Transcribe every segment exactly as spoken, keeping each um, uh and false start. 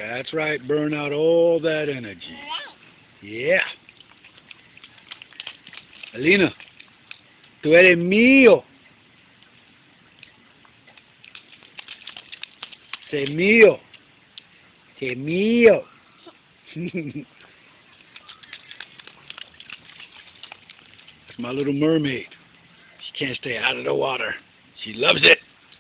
That's right. Burn out all that energy. Yeah. Alina, tú eres mío. Sé mío. Sé mío. It's my little mermaid. She can't stay out of the water. She loves it.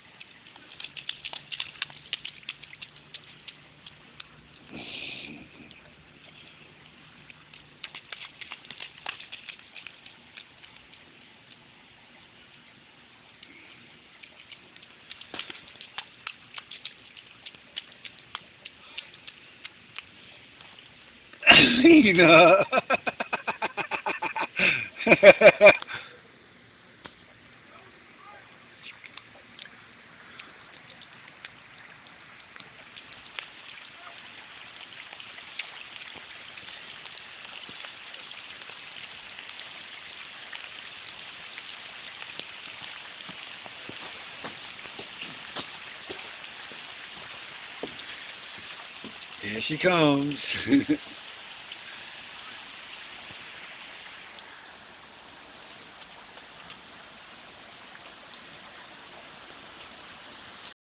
No. Here she comes.